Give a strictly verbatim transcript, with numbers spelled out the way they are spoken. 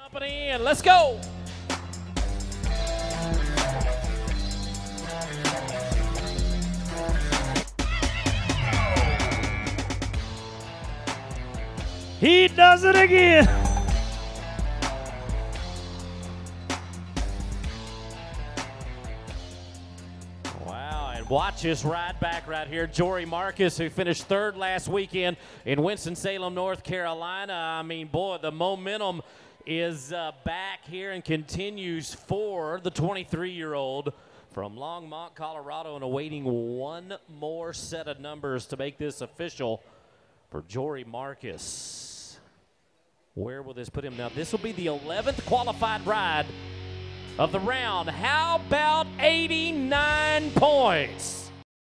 Company, and let's go. He does it again. Wow, and watch his ride back right here. Jory Marcus, who finished third last weekend in Winston-Salem, North Carolina. I mean, boy, the momentum is uh, back here and continues for the twenty-three-year-old from Longmont, Colorado, and awaiting one more set of numbers to make this official for Jory Marcus. Where will this put him now? This will be the eleventh qualified ride of the round. How about eighty-nine points?